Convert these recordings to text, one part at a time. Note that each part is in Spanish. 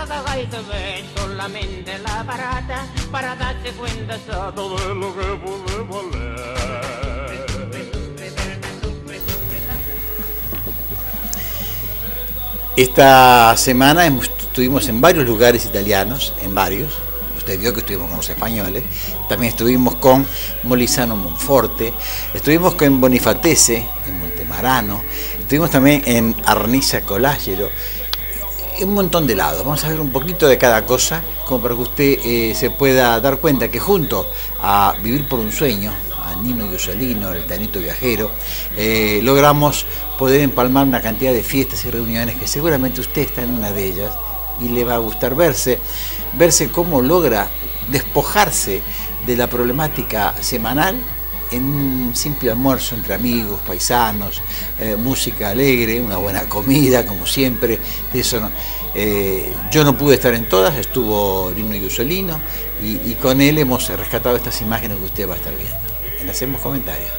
cada gaita ve solamente la barata para darse cuenta todo de lo que puede valer. Esta semana estuvimos en varios lugares italianos, en varios. Usted vio que estuvimos con los españoles. También estuvimos con Molisano Monforte. Estuvimos con Bonifatese, en Montemarano. Estuvimos también en Arnisa Colagero. Un montón de lados. Vamos a ver un poquito de cada cosa, como para que usted se pueda dar cuenta que junto a Vivir por un Sueño, a Nino Yusolino, el Tanito Viajero, logramos poder empalmar una cantidad de fiestas y reuniones que seguramente usted está en una de ellas y le va a gustar verse cómo logra despojarse de la problemática semanal en un simple almuerzo entre amigos, paisanos, música alegre, una buena comida, como siempre. De eso no, yo no pude estar en todas, estuvo Nino Yusolino y con él hemos rescatado estas imágenes que usted va a estar viendo. Le hacemos comentarios.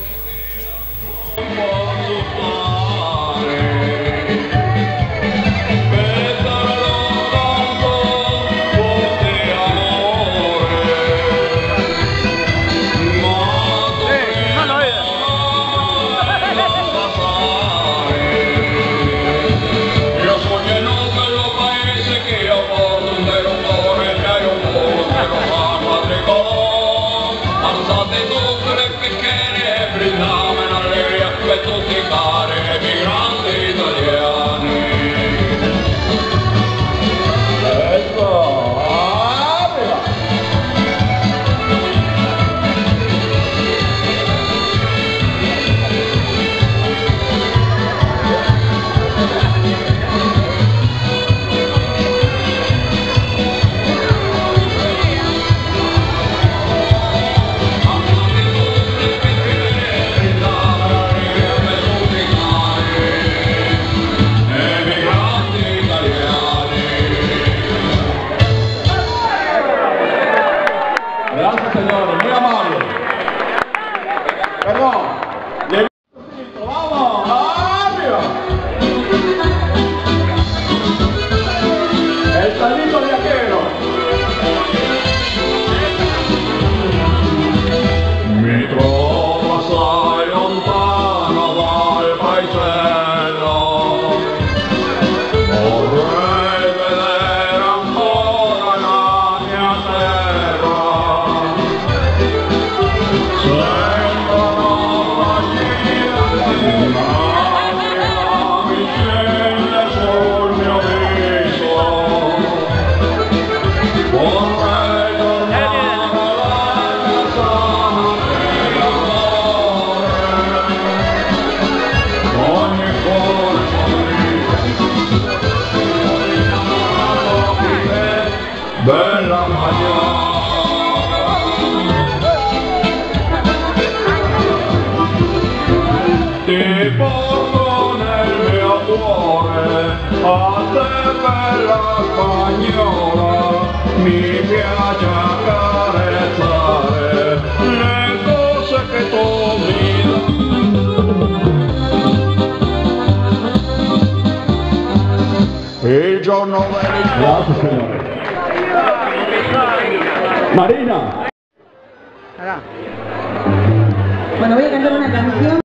Gracias, señores. Marina. Bueno, voy a cantar una canción.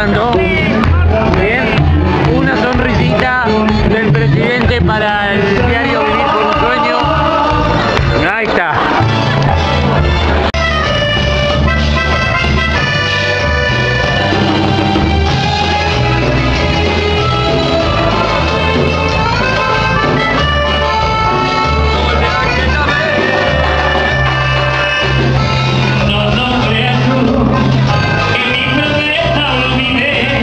pasando. Bien, una sonrisita del presidente para el diario Vivir por un Sueño. Ahí está. No creas tú que mi promesa olvidé.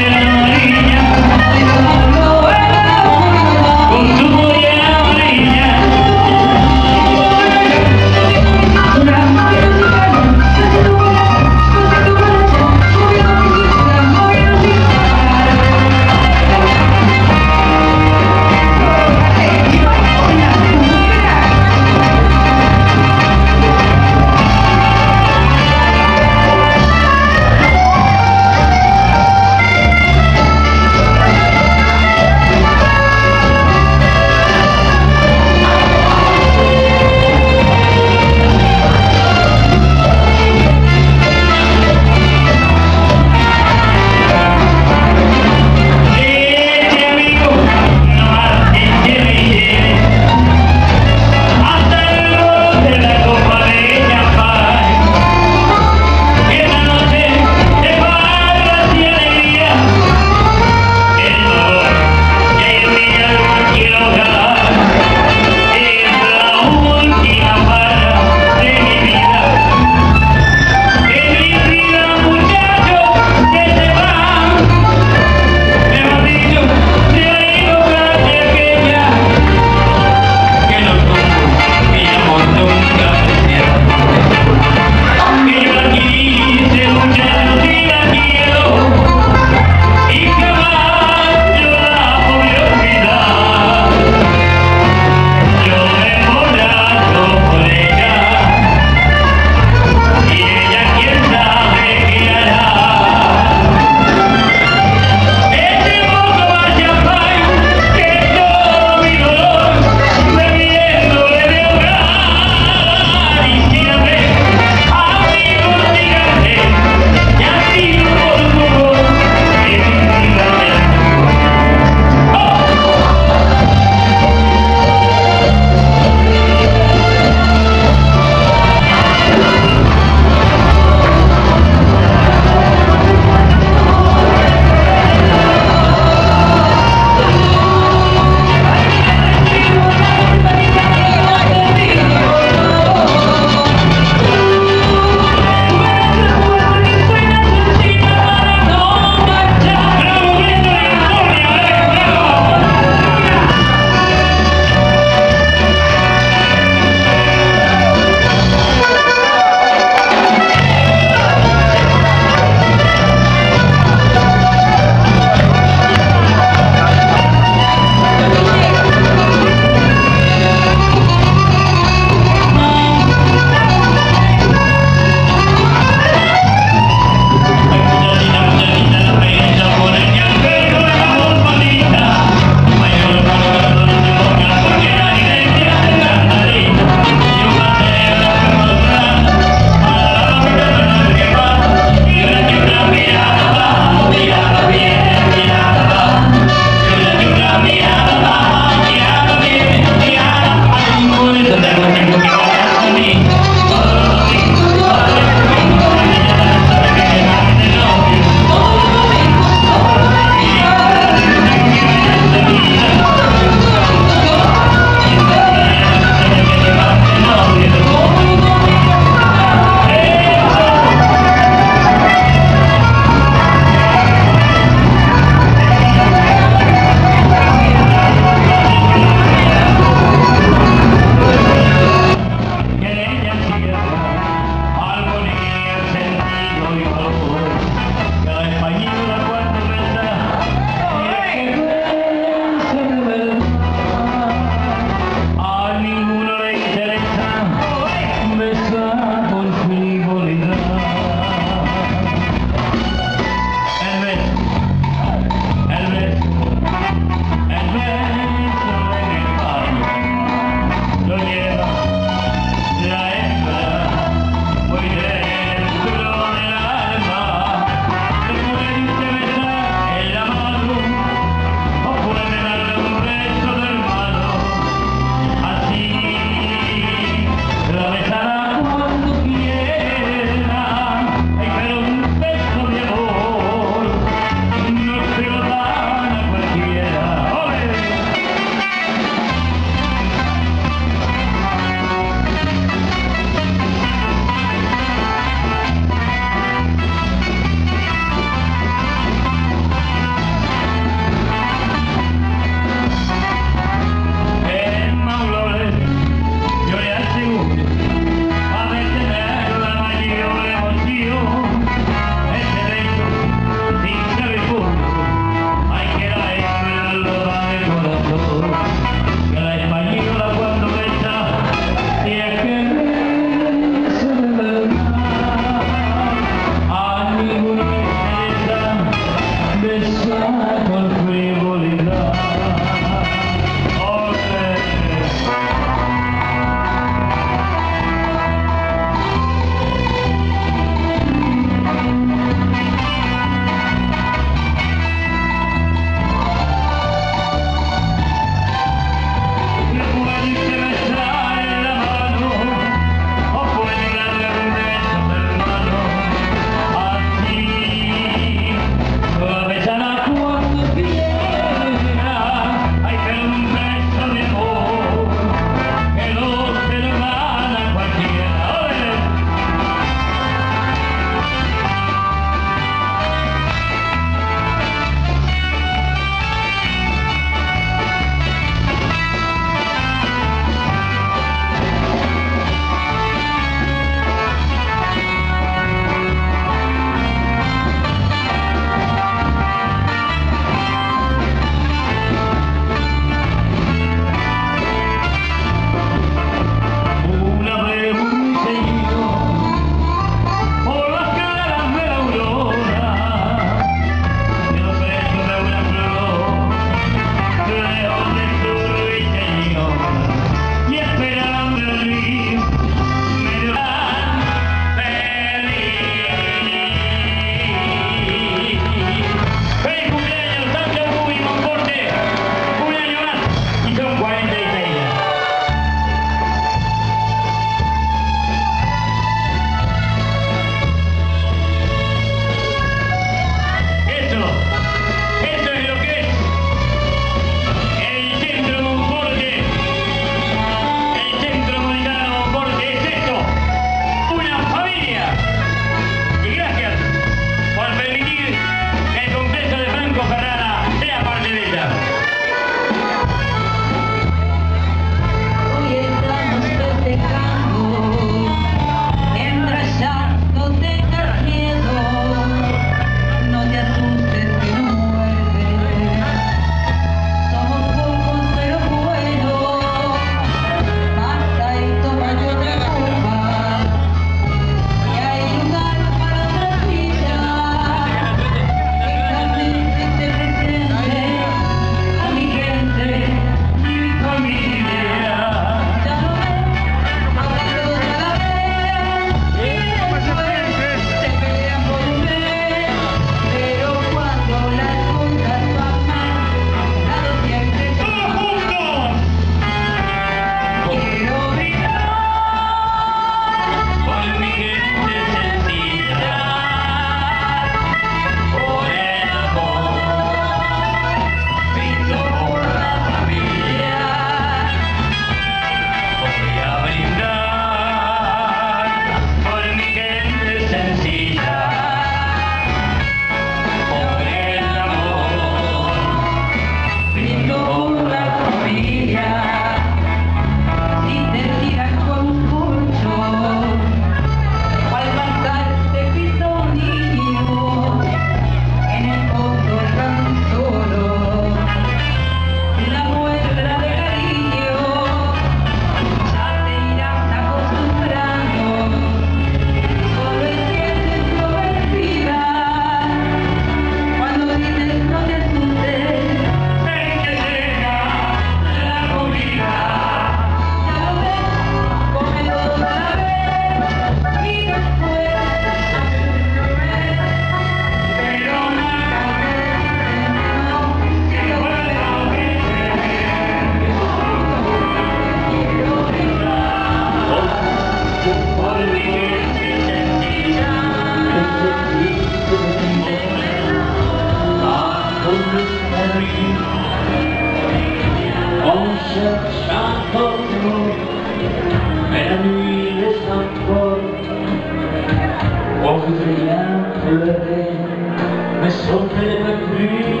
mais sont fait la pluie.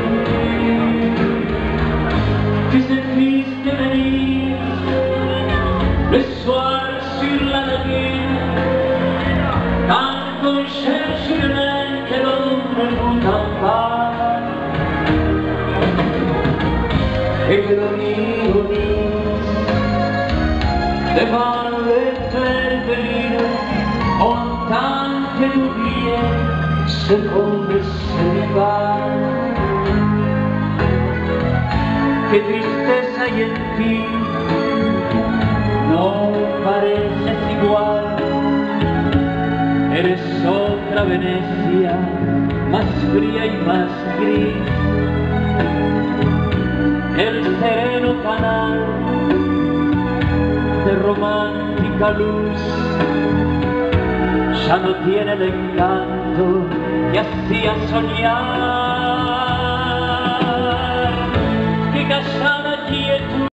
Tu sais fils de Venise, le soir sur la lagune, quand on cherche une main que l'on ne vous pas, et que l'on ironise devant le clair de lune, on tente d'oublier ce qu'on ne sait pas. qué tristeza hay en ti, no pareces igual, eres otra Venecia, más fría y más gris. El sereno canal de romántica luz ya no tiene el encanto que hacía soñar, que callada quietud.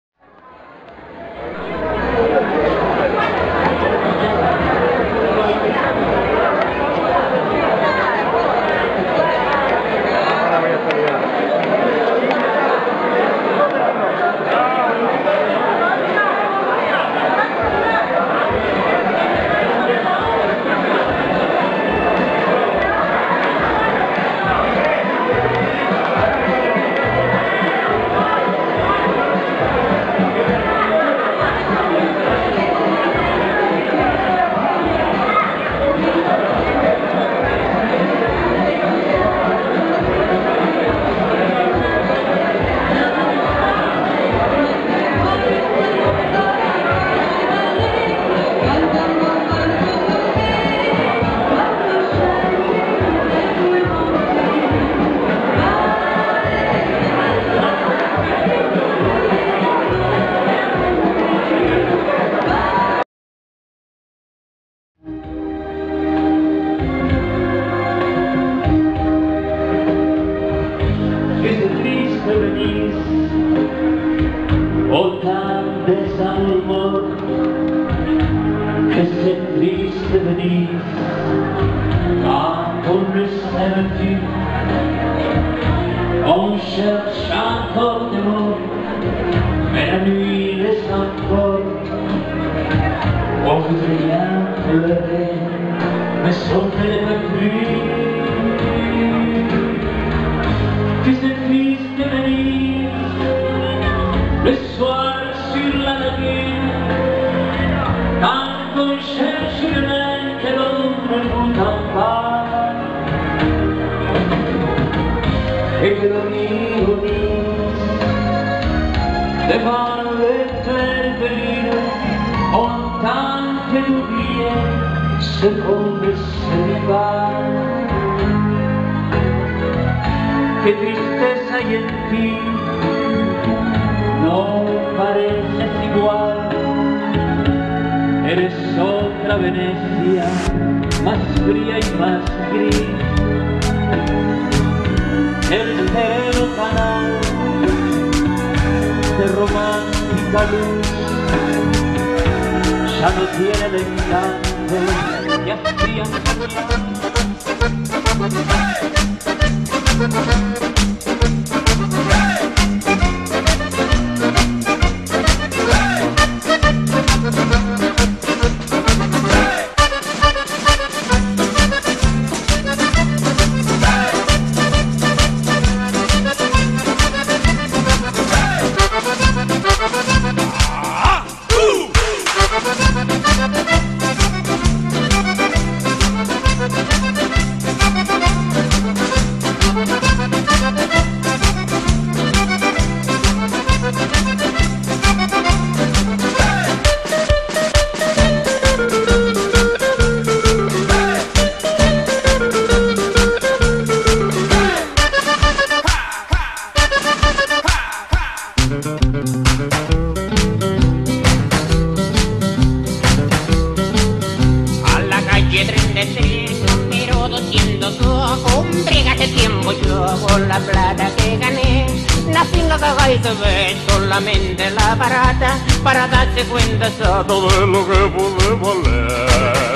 Oh, tan desamor, ese triste venir, quand on ne s'aime plus, on cherche encore des mots, mais la nuit laisse encore. On voudrait bien pleurer, mais on ne peut plus. Que c'est triste de venir le soir sur la lagune, quand on cherche une main que l'on ne vous tend pas, et que l'on ironise devant le clair de lune, on tente d'oublier ce qu'on ne sait pas. Qué tristeza hay en ti, no pareces igual, eres otra Venecia, más fría y más gris. El sereno canal de romántica luz ya no tiene el encanto que hacían soñar. Número 202, hombre, hace tiempo yo hago la plata que gané. La pinga que vais de ver solamente la barata, para darse cuenta todo de lo que puede valer.